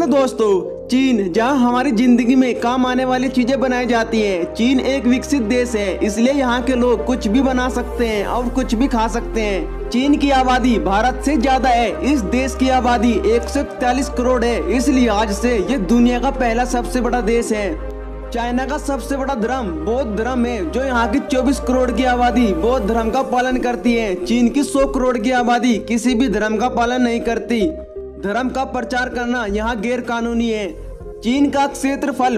दोस्तों, चीन जहां हमारी जिंदगी में काम आने वाली चीजें बनाई जाती हैं। चीन एक विकसित देश है, इसलिए यहाँ के लोग कुछ भी बना सकते हैं और कुछ भी खा सकते हैं। चीन की आबादी भारत से ज्यादा है। इस देश की आबादी 141 करोड़ है, इसलिए आज से ये दुनिया का पहला सबसे बड़ा देश है। चाइना का सबसे बड़ा धर्म बौद्ध धर्म है, जो यहाँ की 24 करोड़ की आबादी बौद्ध धर्म का पालन करती है। चीन की 100 करोड़ की आबादी किसी भी धर्म का पालन नहीं करती। धर्म का प्रचार करना यहाँ गैर कानूनी है। चीन का क्षेत्रफल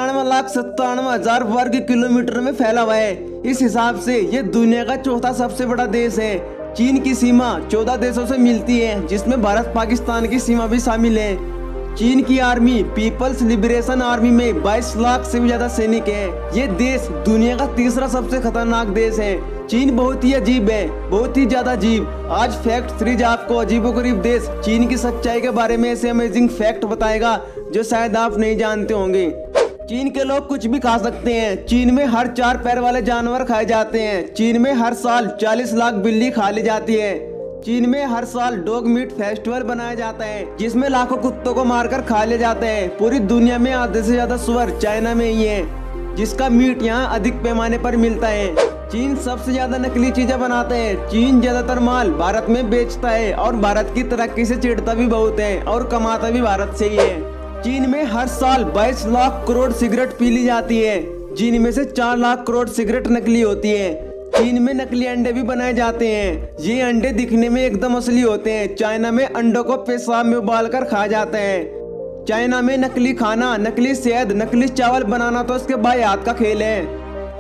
95,97,000 वर्ग किलोमीटर में फैला हुआ है। इस हिसाब से ये दुनिया का चौथा सबसे बड़ा देश है। चीन की सीमा 14 देशों से मिलती है, जिसमें भारत पाकिस्तान की सीमा भी शामिल है। चीन की आर्मी पीपल्स लिबरेशन आर्मी में 22 लाख से भी ज्यादा सैनिक है। ये देश दुनिया का तीसरा सबसे खतरनाक देश है। चीन बहुत ही अजीब है, बहुत ही ज्यादा अजीब। आज फैक्ट सीरीज आपको अजीबोगरीब देश चीन की सच्चाई के बारे में ऐसे अमेजिंग फैक्ट बताएगा जो शायद आप नहीं जानते होंगे। चीन के लोग कुछ भी खा सकते हैं। चीन में हर 4 पैर वाले जानवर खाए जाते हैं। चीन में हर साल 40 लाख बिल्ली खा ली जाती है। चीन में हर साल डॉग मीट फेस्टिवल बनाया जाता है, जिसमें लाखों कुत्तों को मारकर खा ले जाते हैं। पूरी दुनिया में आधे से ज्यादा सुअर चाइना में ही है, जिसका मीट यहाँ अधिक पैमाने पर मिलता है। चीन सबसे ज्यादा नकली चीजें बनाते हैं। चीन ज्यादातर माल भारत में बेचता है और भारत की तरक्की से चिढ़ता भी बहुत है और कमाता भी भारत से ही है। चीन में हर साल 22 लाख करोड़ सिगरेट पी ली जाती है, जिनमें से 4 लाख करोड़ सिगरेट नकली होती है। चीन में नकली अंडे भी बनाए जाते हैं। ये अंडे दिखने में एकदम असली होते हैं। चाइना में अंडों को पेशाब में उबालकर खाया जाता है। चाइना में नकली खाना, नकली शहद, नकली चावल बनाना तो इसके बाएं हाथ का खेल है।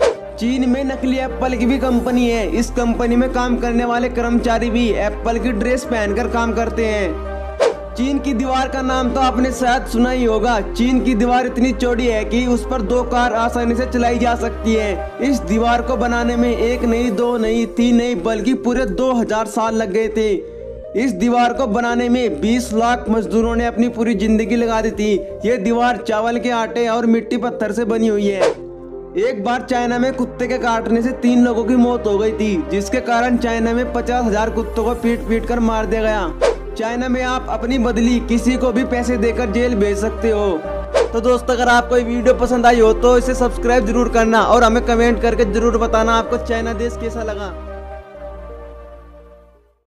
चीन में नकली एप्पल की भी कंपनी है। इस कंपनी में काम करने वाले कर्मचारी भी एप्पल की ड्रेस पहनकर काम करते हैं। चीन की दीवार का नाम तो आपने शायद सुना ही होगा। चीन की दीवार इतनी चौड़ी है कि उस पर 2 कार आसानी से चलाई जा सकती है। इस दीवार को बनाने में 1 नहीं, 2 नहीं, 3 नहीं, बल्कि पूरे 2000 साल लग गए थे। इस दीवार को बनाने में 20 लाख मजदूरों ने अपनी पूरी जिंदगी लगा दी थी। ये दीवार चावल के आटे और मिट्टी पत्थर से बनी हुई है। एक बार चाइना में कुत्ते के काटने से 3 लोगों की मौत हो गई थी, जिसके कारण चाइना में 50,000 कुत्तों को पीट पीट कर मार दिया गया। चाइना में आप अपनी बदली किसी को भी पैसे देकर जेल भेज सकते हो। तो दोस्तों, अगर आपको ये वीडियो पसंद आई हो तो इसे सब्सक्राइब जरूर करना और हमें कमेंट करके जरूर बताना आपको चाइना देश कैसा लगा।